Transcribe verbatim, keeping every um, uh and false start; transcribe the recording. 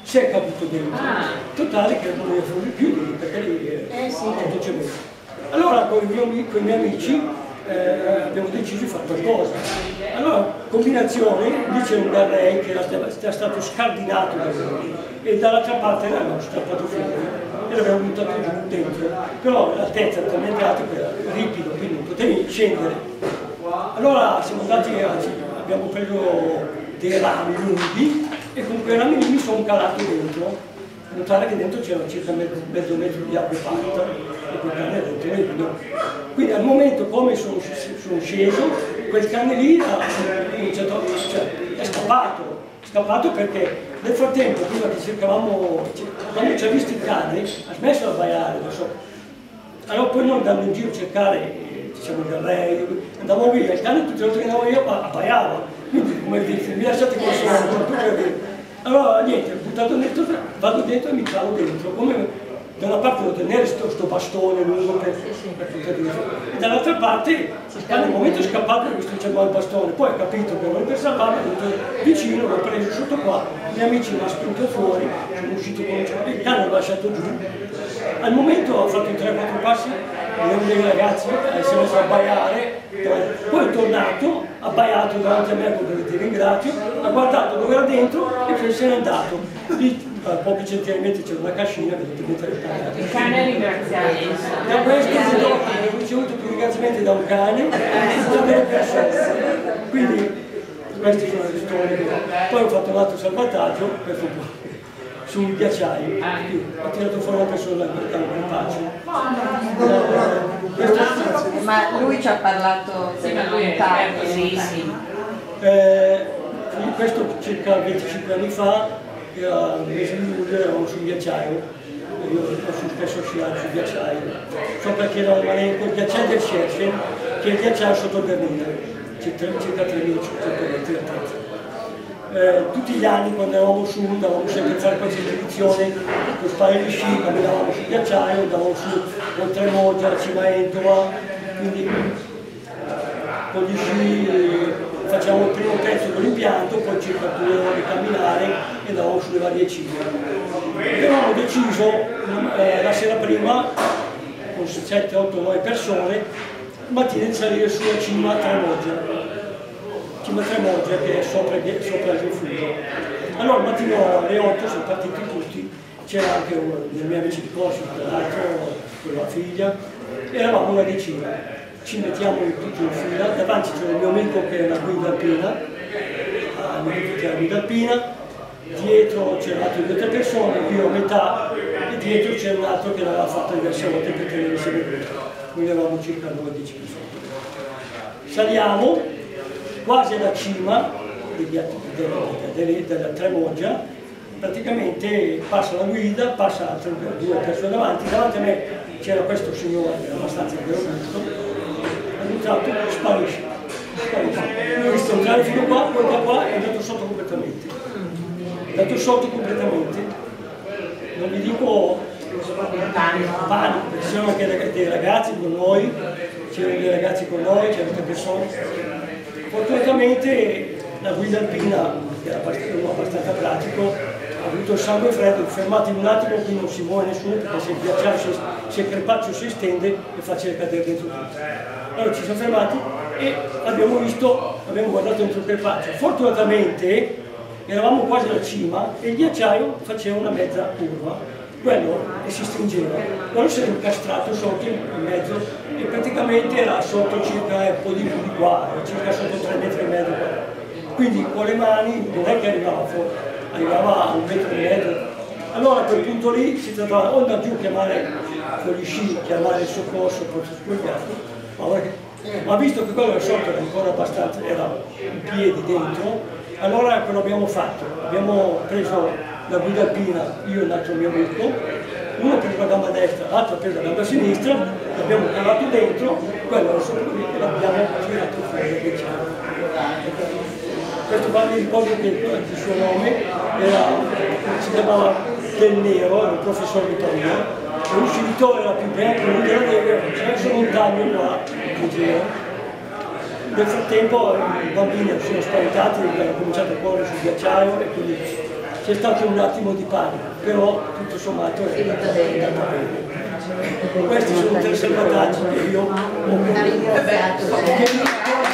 si è caduto dentro, ah. totale che non ne fuori più perché lì è eh, sì. tutto cemento. Allora con i miei, con i miei amici eh, abbiamo deciso di fare qualcosa. Allora, combinazione, lì c'è un garrey che era, era stato scardinato da noi e dall'altra parte l'abbiamo strappato fuori e l'abbiamo buttato giù dentro, però l'altezza era talmente alta che era ripido, quindi non potevi scendere. Allora siamo andati, a, abbiamo preso dei rami lunghi e con quei rami lì mi sono calato dentro. Notare che dentro c'era circa mezzo, mezzo metro di acqua fatta e quel cane dentro ripido. Quindi al momento come sono, sono sceso, quel cane lì ha cominciato, cioè, è scappato, è scappato perché nel frattempo prima che cercavamo, quando ci ha visto il cane ha smesso di abbaiare, non so. Allora poi noi andando in giro a cercare, diciamo il garrey, andavamo via, il cane tutte le volte che andavo io abbaiava, quindi come dice, mi lasciate come sono. Allora niente, buttato dentro, vado dentro e mi calo dentro, come da una parte devo tenere questo bastone lungo per, per poter dentro, e dall'altra parte il cane al momento è scappato e visto che c'era il bastone, poi ha capito che volevo per salvarlo, è venuto vicino, l'ho preso sotto qua, i miei amici mi hanno spinto fuori, sono uscito con il cane, l'ho lasciato giù. Al momento ho fatto tre quattro passi, uno dei ragazzi si è messo a abbaiare, poi è tornato, ha abbaiato davanti a me, come ti ringrazio, ha guardato dove era dentro e se n'è andato. Lì a pochi centimetri c'era una cascina che evidentemente era tagliata. Il cane ringraziato. Da questo ho ricevuto più ringraziamenti da un cane e da delle persone. Quindi queste sono le storie. Poi ho fatto un altro salvataggio, questo un po' sul ghiacciaio, ho tirato fuori una persona per dare un pace. Ma lui ci ha parlato della montagna, sì, sì. Eh, questo circa venticinque anni fa, era il mese di luglio, eravamo sul ghiacciaio, io posso spesso sciare sul ghiacciaio, so perché era il ghiacciaio del Scherchen, che è il ghiacciaio sotto Bernina, circa tremilacinquecento metri di altezza. Eh, tutti gli anni quando eravamo su andavamo sempre a fare qualche spedizione con spare di sci, camminavamo sul ghiacciaio, andavamo su oltre Moggia, Cima Entova, quindi con gli sci eh, facciamo il primo pezzo dell'impianto, poi circa due ore di camminare e andavamo sulle varie cime. E avevamo deciso eh, la sera prima, con sette otto nove persone, mattina di salire sulla cima Tremoggia. Cima Tremoggia che è sopra, sopra il rifugio. Allora al mattino alle otto sono partiti tutti, c'era anche uno dei miei amici di corso, tra l'altro con la figlia, eravamo una decina. Ci mettiamo tutti in fila, davanti c'era il mio amico che è una guida alpina, il mio amico che è una guida alpina, dietro c'erano altre due o tre persone, io a metà, e dietro c'era un altro che l'aveva fatto diverse volte per tenere insieme tutto, quindi eravamo circa nove dieci persone. Saliamo, quasi alla cima della Tremoggia, praticamente passa la guida, passa altre due persone davanti, davanti a me c'era questo signore che era abbastanza veloce, ad un tratto sparisce, sparisce. Io ho visto entrare fino qua, poi da qua è andato sotto completamente. È andato sotto completamente. Non vi dico panico, perché c'erano anche dei ragazzi con noi, c'erano dei ragazzi con noi, c'erano altre persone. Fortunatamente la guida alpina, che era abbastanza pratico, ha avuto il sangue freddo, fermatevi un attimo, qui non si muove nessuno, perché se il ghiacciaio, se il crepaccio si estende è facile cadere dentro tutto. Allora ci siamo fermati e abbiamo visto, abbiamo guardato dentro il crepaccio. Fortunatamente eravamo quasi alla cima e il ghiacciaio faceva una mezza curva, quello e si stringeva, quello si era incastrato sotto in mezzo e praticamente era sotto circa un po' di più di qua, circa sotto tre metri e mezzo qua. Quindi con le mani non è che arrivava fuori, arrivava a un metro e mezzo. Allora a quel punto lì si trattava o da giù chiamare con gli sci, chiamare il soccorso, forse spogliato, ma visto che quello del sotto era ancora abbastanza, era in piedi dentro, allora quello abbiamo fatto, abbiamo preso la guida alpina, io e un altro mio amico, uno ha preso la gamba destra, l'altro ha preso la gamba sinistra, l'abbiamo cavato dentro, quello era sopra qui e l'abbiamo tirato fuori. Questo qua mi ricordo che il suo nome era, si chiamava Del Nero, era un professore di Torino, e un scimitore era più bianco, lui era nero, c'era solo un taglio qua in giro. Nel frattempo i bambini si sono spaventati, hanno cominciato a correre sul ghiacciaio e quindi c'è stato un attimo di panico, però tutto sommato è andata bene. Questi sono tre salvataggi che io ho